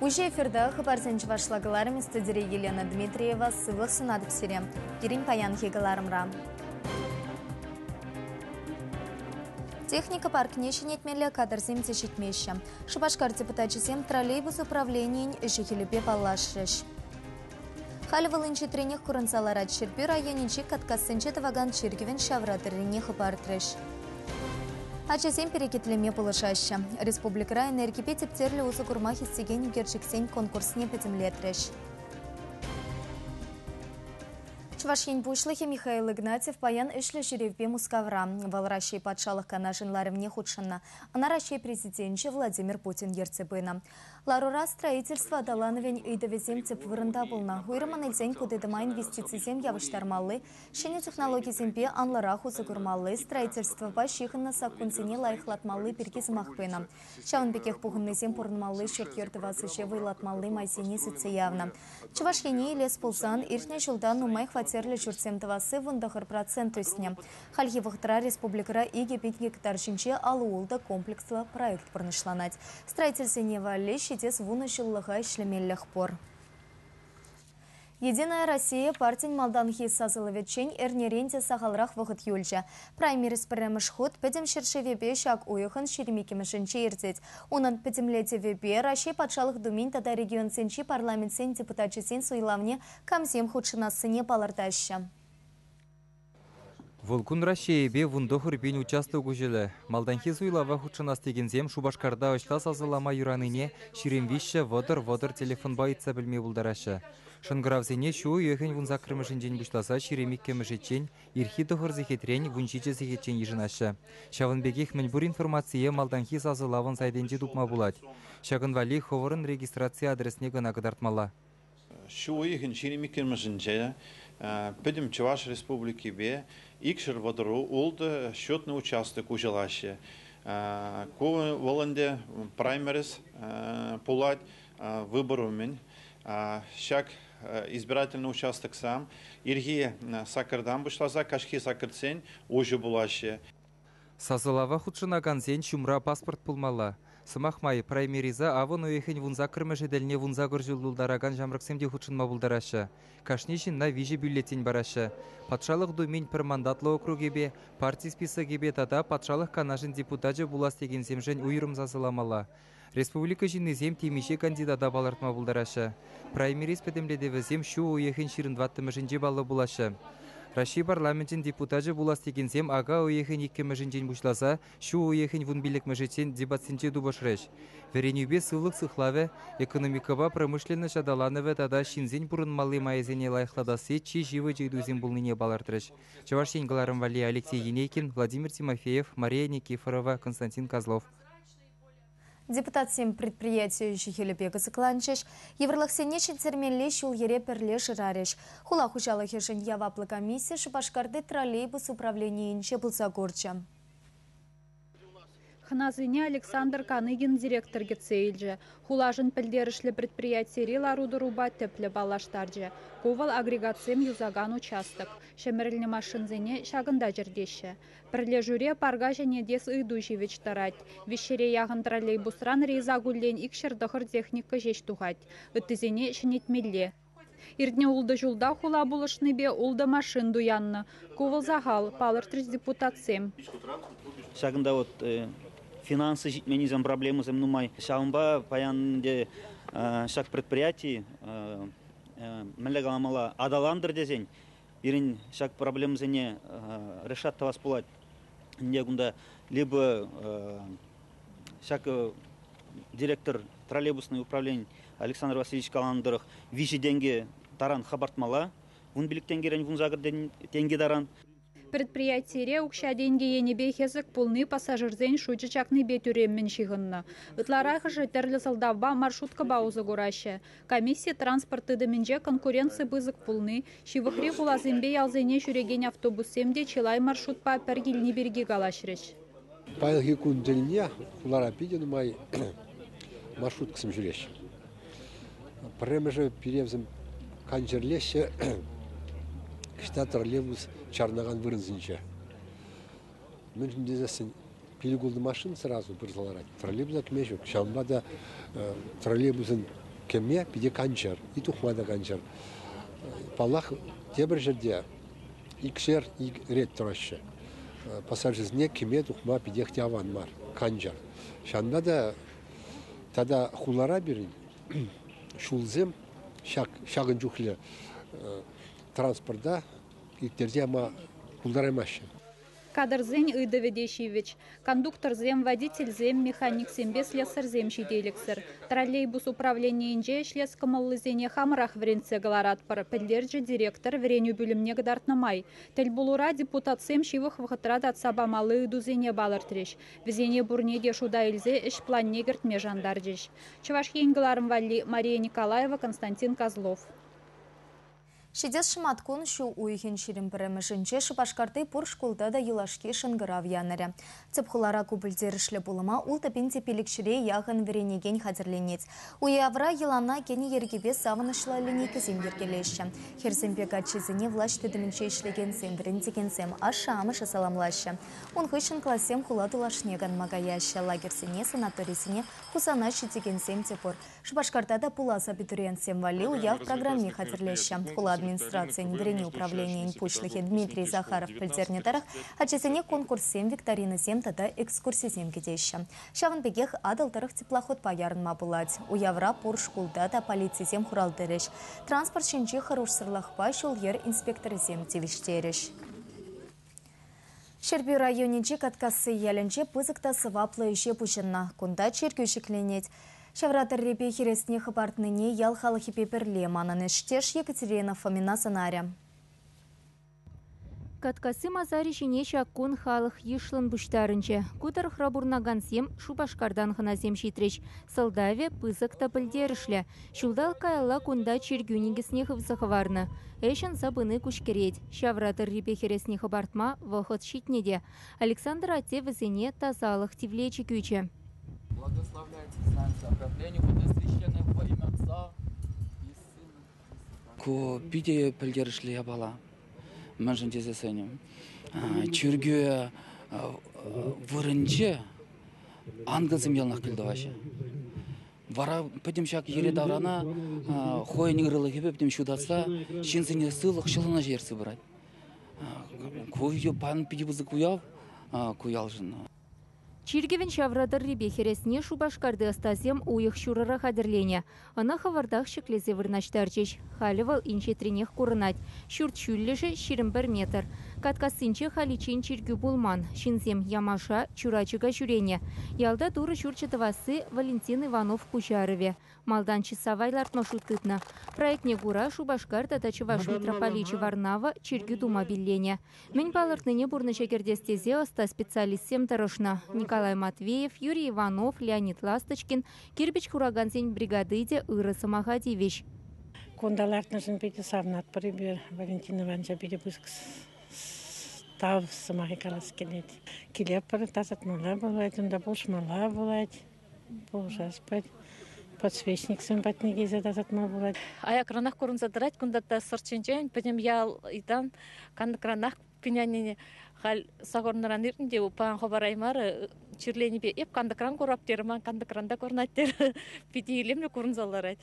Уже эфирда хабарсен чувашлагаларым студия Елена Дмитриева сывых сынадып серем. Ирин паян хегаларымра. Техника паркне шенетмелі кадрзем тешетмеші. Шубашкар депутатчысем троллейбус управлениен жихелепе палашрыш. Халывылынчы тренех курынсаларат шерпе районенче каткасынче таваган чергевен шавратырыне хабартрыш. Ачасем перекетлеме полышаща. Республикара энергипе тептерлі осы курмах истеген герчексен конкурсне петемлетрыш. Чувашин бушлыхе Михаил Игнатьев паян эшлі жүревбе Мускавра. Вал Рашей патшалық канашынларым не худшынна. Ана Рашей президентче Владимир Путин ерцебына. Ларура строительство Далановен үйдевезем теп вырында болна. Уйрыман эльзен кудедыма инвестицизем явыштармалы, шене технологии земпе анларах осы курмалы, строительство башихынна саккунсене лайықлатмалы перкезімақпына. Шауынбекех пухыннызем пұрынмалы шеркердівасыше вайлатмалы майсене сүтсе явна. Чувашине елес пулсан иртне жылдан умай хватерлі жүрсем тавасы вындағыр процент үсіне. Хальхи вақтыра республикара иге 5 гектар жинче алуылда комплекслы проект пұрнышланать. Строительсене валли шетес вуны жыллыға ішлемелліх пор. Единая Россия партин малданхи сазылыветчен эрнеренте сағалрақ вғыт юльжа. Праймерис піріміш худ пәдім шершевебе шак уйықын шеремекемішінче ердет. Онын пәдімлетевебе Рашей патшалық думин тада регион сенчи парламент сен депутатчысен суйлавне камзем худшынасыне балардаща. Волкун Рашейбе вундохыр бен участок ұжылы. Малданхи суйлава худшынас дегензем Шубашкарда ұшта сазылама юраныне ширемвиші водыр телефон байытса білме бұлдарашы. Шынгыравзене шу үйехін вунза кірмішінден бұшласа ширемик кемішетчен, ирхи тұхыр зехетрен вунчиче зехетчен ежінашы. Шавынбегех мінбур информация малданхи сазылавын сайденде дупма бұлад. Шагынвали ховырын регистрация адресіне гына қыдартмала. Шу үйехін ширемик кемішінче Педем Чуваш Республики Бе, икшер водору, улды счетный участок ужелаще. Ку воланде праймерис пулать выбору мен. Шак избирательный участок сам. Ирги сакырдан бушлаза, кашки сакырцен уже булаще. Сазылава худшына ганзен чумра паспорт пулмала. Сымахмай праймериза авон уехень вунза кірміші дәліне вунза көржілдулдараган жамрықсемде худшынма бұлдарашы. Кашнешін на вижі бюллетень барашы. Патшалық думень пір мандатлы округебе, партий списогебе тада патшалық канашын депутаджы булас деген земжен уйрым зазыламала. Республика жинезем темеше кандидата балартма бұлдарашы. Праймериз пәдемледеві зем шу уехень ширындваттымышынже балы булашы. Рашей парламентін депутаджы булас дегенсем ага уехен иккемежінжен бұшласа, шу уехен вунбилек межетен дебатсенче дубашреш. Веренюбе сылық сықлаве, экономикаба промышленный шадаланове тада шинзен бұрын малы майзене лайықладасы чи живы жейдузен бұлныне балартырыш. Чавашен Галарым Вали, Алексей Енейкин, Владимир Тимофеев, Мария Никифорова, Константин Козлов. Депутат сем предприятия Жихелепега Сыкланчеш, Еврлахсенешен термелле шул ере перле жырареш. Хула хужалы хешен яваплы комиссия Шубашкарды троллейбус управлениенче бұлса горча. Хназыне Александр Каныгин директор гецейльже. Хулажын пілдерішлі предприятиері ларуды руба теплі балаштарже. Ковал агрегациям юзаган участок. Шемерлі машинзене шагында жердеші. Пірле жүре парга және дес үйду живеч тарать. Вишере яғын троллейбусран рейза гуллен икшердіғыр техника жеш тухать. Үттізене шынетмелле. Ирдне улды жулда хула булышны бе улды машин дуянны. Ковал загал, палыртрыз депутатсем. Шагында финансы житменизм проблемы земнумай. Шаумба паянде шаг предприятий мелегаламала адаландыр дезень. Ирин шаг проблемы зене решат тавас пулать. Негунда либо шаг директор троллейбусного управления Александр Васильевич Каландырых виши деньги таран хабартмала. Вун билик тенгерен вун загыр деньги даран. Предприятие укша деньги енебе хезек пулны пассажирзен шучы чакны бетюреммен шигынны. Ытларах жетерлі салдавба маршрутка баузы гораще. Комиссия транспорты дымінже конкуренция бызык пулны. Шивықри хулазымбе ялзене жүреген автобусемде челай маршрутпа пергилни берге галашреш. Пайылғы күнделіне хулара пиден май маршруткасым жүреш. Премежі перевзім канжерлеші кішта троллейбус чарнаған вырынзынча. Мен жүндезесін пилгулды машин сразу бұрзаларады. Троллейбус әкмешік. Шамбада троллейбусын кеме пиде канчар, и тухмада канчар. Палах тебір жерде икшер рет тұраща. Пассажизне кеме тухма пиде хтяван мар, канчар. Шанда да тада хулара берин, шулзем, шағын жүхлі транспорта иктерде ама хулдарамашы. Кадр зен ыйды ведещевич. Кондуктор зем, водитель зем, механик зембе, слесарь зем шиделексер. Троллейбус управления инже шлес кымыллы зене хамрах вренце галарат пар. Пелдерже директор вреню бүлімне гдартнамай. Тель булура депутат зем шивых вахытрад от сабамалы ыйду зене балартреш. Везене бурнеде шуда илзе иш план негерт межандарджеш. Чувашхен галарым валли Мария Николаева, Константин Козлов. Шидес шыматкун шу уйхен ширим пірімішінче Шупашкарты пұр школда да елашке шынгырав яныры. Цепхулара кубылдерішлі бұлыма ул тапенте пелікшіре яғын веренеген хадерленец. Уявра елана кені ергебе савынышлы линейкі земдергелеші. Херсембе гатчизіне влач тедімінче ішлеген земдерін деген зем аша-амышы саламлашы. Он хышын классем хуладулашнеган магаяшы. Лагерсіне, санаторисіне хусанашы деген зем тепор. Шупашкарта да пуласа абитуриентсем вали уяв программе хадерлеші. Администрации врене управления инпучлихи Дмитрий Захаров пілдернетарах, ачесене конкурсем викторина зем тада экскурсия зем кедеші. Шавын бегех адалтарых теплоход паярынма булать. Уявра пур шкулда да полиция зем хуралдырыш. Транспорт шинчи хорош сырлахпа шулер инспектор зем тевиштереш. Шербю районенче каткасы ялінче пызыкта сываплы ише пучынна. Кунда черкю шекленет. Шавратыр репе хересне хабартныне ял халахи пеперле мананы штеш Екатерина Фомина сценария. Каткасы мазари шине шаккун халық ешлын бұштарынче. Кутар храбурнаган сем Шупашкардан хыназем шитреш. Салдаве пызык тапылдерішлі. Шулдал кайла кунда чергюнигесне хывзахыварны. Эшін сабыны күшкерет. Шавратыр репе хересне хабартма вахыт шитнеде. Александр Ате візене тазалық тивлечі кюче. Благословляйте знамя объявлению священное во имя Отца и Сына. Ко пиде пельдершли я бала, мәжін тезесенем. Чүрге вырынче ангылзым елнақ келді ваше. Вара пәдем шак ере даврана хойын ырылы кебе пәдем шудатса шинзіне сылық шылына жерсі бұрайды. Койы пан пиде бізі куяв, куял жын. Чиргевен шаврадыр ребе хересне Шупашкарды астазем уйых шурыра хадерлене. Ана хавардах шеклезе вырнаштарчеш. Халивал инче тренех курынать. Шурт шүллеші 21 метр. Каткасынче халичин чиргю булман. Шинзем ямаша чурачыга жүрене. Ялда дуры шурчатывасы Валентин Иванов Кучарове. Малдан часавайлар маршрутытна. Проектне гура Шупашкар татачываш митрополичи Варнава чиргю дума биллене. Мен балыртныне бурны шекердестезе оста специалистсем тарышна. Николай Матвеев, Юрий Иванов, Леонид Ласточкин, Кирбич Хураганзень бригадыде Ыры Самахатьевич. Кондалартныжын бейді савнат бірі Валентин Ивановича бейді бұзқыз тав самахи қалас келеді. Келеп бірі тазатмала болады, онда болшмала болады, бұл жазбайды. Подсвечник сымбатны кезе тазатма болады. Аяк ранах көрін задырайт, күндатта сұрчынчен, пәдем ял идан, кандық ранах пенянине хал сагорнаран ирнде упан хабараймары чирлени бе еп кандыкран корап терман кандыкран корнаттер питилемне курнзаларайт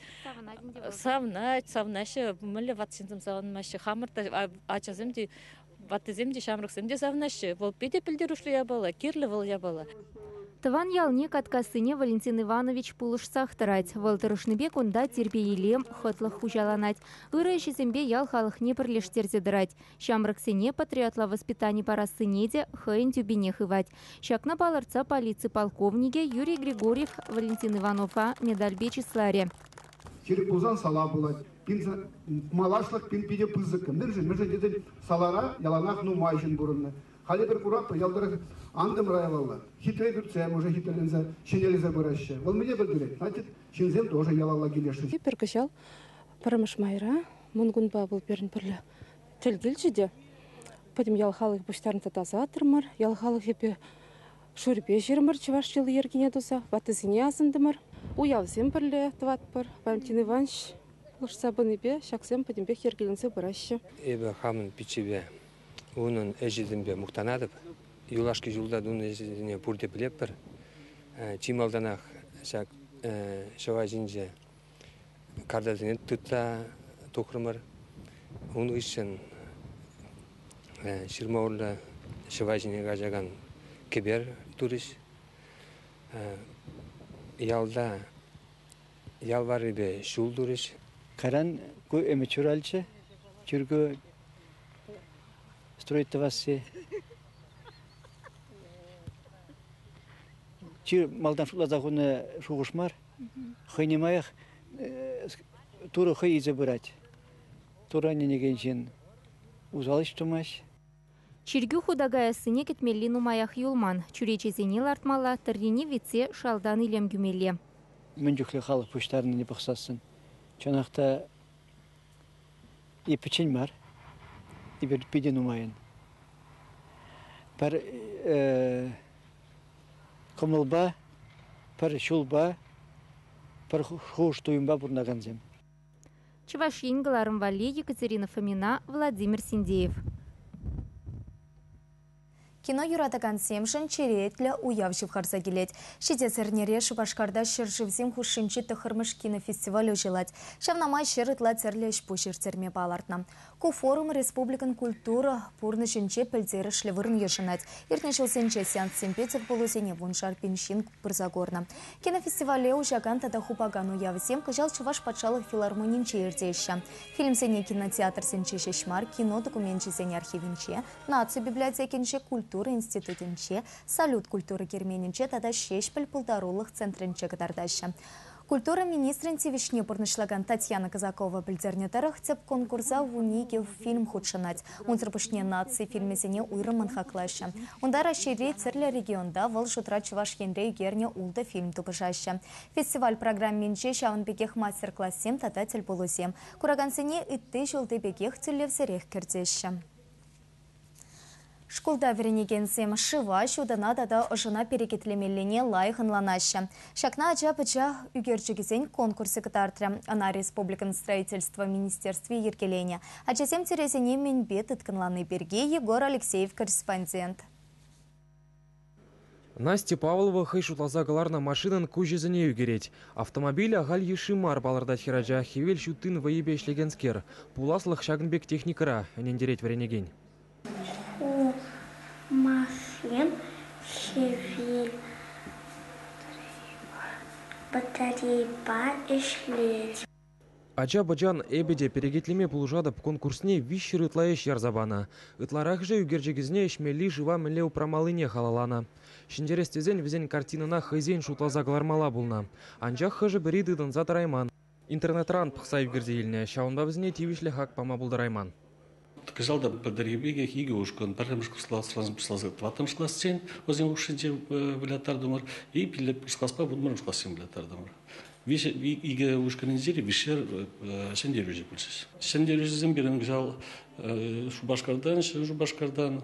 савнашы мөле ватсинзым савнмашы хамырта ачазымди ватызымди шамрыксымди савнашы бол пиде пилдерушлы я бала кирле вол я бала. Тыван ялне каткасыне Валентин Иванович пулыш сахтырать. Валтырышныбе кунда тербе елем хытлых хужаланать. Ыры шизембе ял халыхне бірлештерзе дырать. Шамрыксене патриотла воспитание парасынеде хыйн тюбине хывать. Шакна баларца полиции полковнике Юрий Григорьев Валентин Иванова медальбе числаре. Черепузан сала булать. Пин малашлык пин пиде пызык. Мыржын деден салара яланах ну майжын бурынны. Хали бір кураппа ялдыры андым райлалла. Хитрый бүрцем уже хитрлензе, шинелезе бұраща. Ол мне білдірет. Значит, шинзем тоже ялалла келеші. Перкішал, парамыш майра, мұнгын бабыл берін бірлі. Тілгіл жеде. Пөдім ялхалық бұштарын татазатырмыр, ялхалық епе шурбе жермір, чываш жылы ергене дұса, ватызыне азындымыр. Уявзем бірлі тватпыр, Валентин Иванович, ұлышсабын ебе, шақсем пөдімбе ергелензе бұраща. Эбе хамын пичебе. Onun ejidimbe muhtanadıp, yulaşkı yolda onun ejidine burada bilip bir çimaldanaq şak şavajince кардазіне тұтта тоқырмыр. Оның үшін шырмауырла шыважіне ғажаған кебер туриш. Ялда ялвары бе шул туриш. Каран ку эмичуральче, чургу строить васи. Чир малдан шула загуны шугушмар. Хыйнимаях туры хый изе брать. Тура ненегенчен узалыш тумаш. Чиргю худагаясыне кетмелли нумаях юлман. Чуречезени лартмала тырдени вице шалдан илем гюмелле. Мünjüklü халық пуштарыны не бақсасын. Чанақта и печень бар, и педен умайын. Пар комылба, пар шулба, пар хуш туйымба бурнаган зем. Чувашин Галармвали, Екатерина Фомина, Владимир Синдеев. Кино юратаган семшін черетлі уявшив харса келет. Шеде цернере Шубашкарда шыржывзем хушинчи тахырмыш кинофестиваль жилать. Шавнамай шырытла церлі шпушир церме балартна. Ку форум республикан культура пурны жинче пельдері шлевырн ешынать. Иртнешел сенче сеанс семпетер полузене вуншар пиншин пырзагорна. Кинофестивале ужаган тада хупаган уявзем кыжал Чуваш патшалық филармонинче ердейші. Фильм сене кинотеатр сенче шешмар, кино документче сене архивинче, наци библиотекинче культура институтинче, салют культуры керменинче, тада шешпіл пылдарулық центринче кадардашы. Культура министрин тивишне пурнышлаган Татьяна Казакова білдернетарах теп конкурса в унике фильм худшанать. Он зрапышне нации фильмезене уйрыман хаклашы. Онда расширей церлі регионда вал шутра Чуваш енре герне улда фильм тупышашы. Фестиваль программинче шавын бекех мастер-классем тататель полусем. Курагансене итты жылды бекех тюлевзерех кердеші. Школда веренегенсем шыва шудана дада ожына перекетлемеллене лайхынланашы. Шакна ажа-бача үгерчігізен конкурсы кытартры. Ана республикан строительства министерстве еркелене. Ачасем терезене менбет ыткынланы берге Егор Алексеев корреспондент. Настя Павлова хай шутлаза галарна машинан кужезіне үгерет. Автомобиль ағал ешимар баларда хираджа хевел шутын вайыбе шлегенскер. Пуласлық шагынбек техникара әнендерет веренеген. Машин, шевель, батарея ишлеть. Ача-бачан эбеде перегетлеме пулжадып конкурсне вишшір ытлайыш ярзабана. Ытларақ же үгерджегізне ішмелі жыва мілеу прамалыне халалана. Шиндерестезен візен картинына хайзен шутлаза галармала булна. Анжақ хыжы бірі дыдын затырайман. Интернетран пықса үгерзе еліне, шауында візіне тивішлі хак пама булдырайман. Казалда подарибеге хиге ушкан парамшку слаз тватам скласцен возен ушинче билетар думар и пилеп скласпа будмар скласцен билетар думар. Више иге ушканинзери вишер сендерюзе пульсис. Сендерюзем бирен гзал Шубашкардан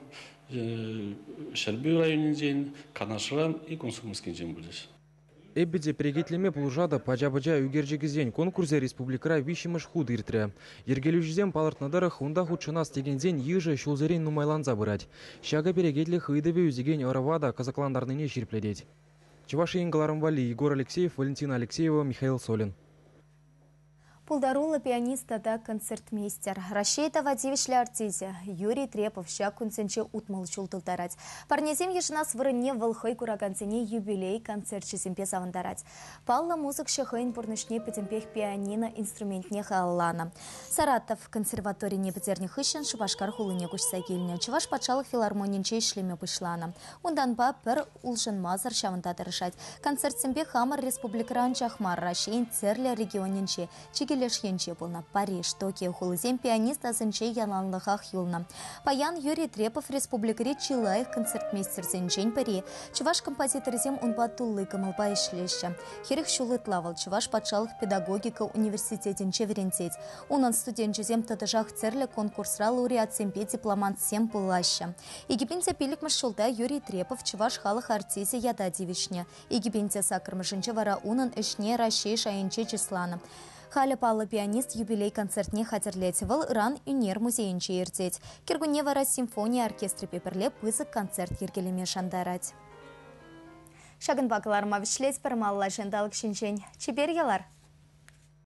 Шерби районинзен Канашран и Консумский зем пульсис. Эбеде перегетлеме пулжада пача-пача үгерджегізен конкурсе республикара вишіміш худ иртірі. Ергелюжізен палыртнадарах онда худшына стегензен ежі шулзерен нумайлан забырать. Шага перегетлі хыдыве үзеген оравада казакландарныне ширпледет. Чувашин Галармвали, Егор Алексеев, Валентина Алексеева, Михаил Солин. Пулдарула пианиста да концертмейстер. Рашейта Вадивишлі артизе. Юрий Трепов ща күнсенче утмал чултылдарать. Парнезем ешына свырыне вылхай курагансене юбилей концертчесемпе завандарать. Палла музык шахайн пурнышне петемпех пианино инструментне халлана. Саратов консерваторине петерних ищен Шубашкар хулыне кушса келіне. Чуваш патшалық филармонинче ишлеме пышлана. Унданба пір улжын мазар шавында дырышать. Концертсемпе хамар республикаран чахмар Рашейн церлі регионинче. Ленче болна Париж, Токио, хулызем пианист азынче янланлыхах юлна. Паян Юрий Трепов республикаре Чилаев концертмейстер зенчен пари. Чуваш композиторзем унбатуллы кымылба ишлеші. Херих шулытлавал Чуваш патшалық педагогика университетінче веренцет. Унан студентчезем тадыжах церлі конкурсра лауреатсемпе дипломантсем пылашы. Египенте пилікміш шулда Юрий Трепов Чуваш халық артизе яда дивишне. Египенте сакырмышынче вара унан ішне Рашей шайынче числаны. Халі палы пианист юбилей концертне хатерлет. Выл Иран Юнер музейінче ертет. Кергуне вара симфония оркестры пеперлеп пызык концерт ергелеме шандарать. Шагын бакыларма вишлет пермалла жендалық шинчен. Чебер елар.